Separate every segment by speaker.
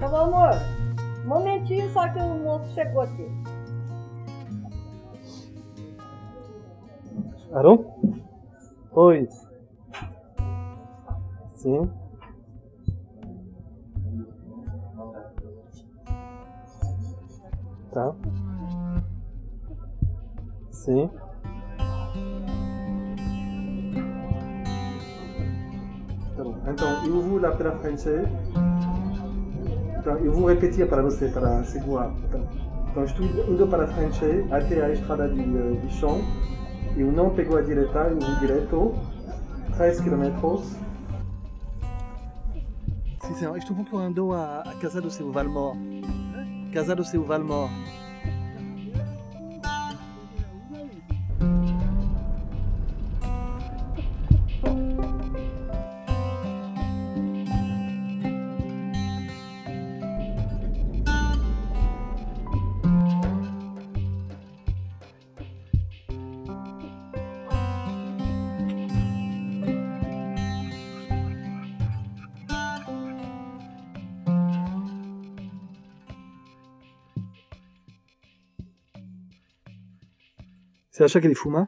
Speaker 1: Tá bom, amor? Um momentinho só que o moço chegou aqui.
Speaker 2: Alô? Oi. Sim. Tá. Sim. Tá bom. Então, eu vou lá pela frente. Então, eu vou repetir para você, para segurar. Então, estou indo para frente até a estrada de chão. Eu não pego a direita, eu vou direto. 3 quilômetros. Sim, senhor. Estou procurando a casa do seu Valmor. Casa do seu Valmor. Você acha que ele fuma?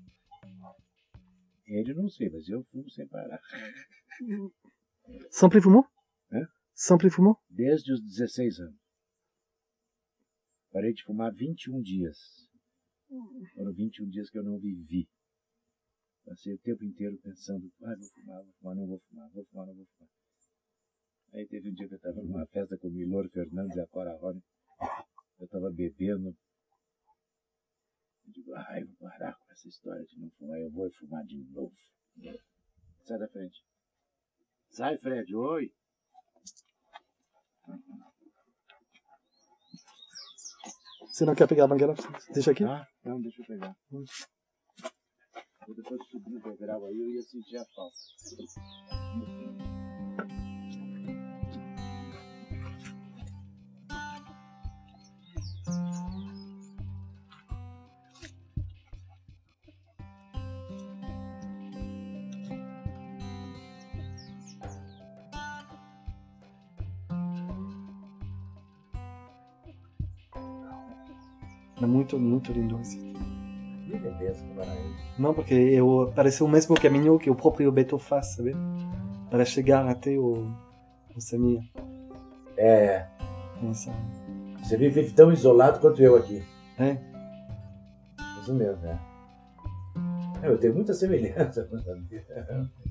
Speaker 3: Ele não sei, mas eu fumo sem parar.
Speaker 2: Sempre fumou?
Speaker 3: Hã?
Speaker 2: Sempre fumou?
Speaker 3: Desde os 16 anos. Parei de fumar 21 dias. Foram 21 dias que eu não vivi. Passei o tempo inteiro pensando, vou fumar, não vou fumar, vou fumar, não vou fumar. Aí teve um dia que eu estava numa festa com o Milor Fernandes e a Cora Rony. Eu estava bebendo. Eu digo, eu vou parar com essa história de não fumar, eu vou fumar de novo. Sai da frente. Sai, Fred, oi.
Speaker 2: Você não quer pegar a banguela? Deixa aqui?
Speaker 3: Ah, não, deixa eu pegar. Eu depois de subir o degrau aí, eu ia sentir a falta.
Speaker 2: É muito, muito lindo esse.
Speaker 3: Que beleza, Paraíso.
Speaker 2: Não, porque parece o mesmo caminho que o próprio Beto faz, sabe? Para chegar até o Samir.
Speaker 3: É.
Speaker 2: Isso.
Speaker 3: Você vive tão isolado quanto eu aqui.
Speaker 2: É.
Speaker 3: Isso mesmo, né? Eu tenho muita semelhança com essa vida.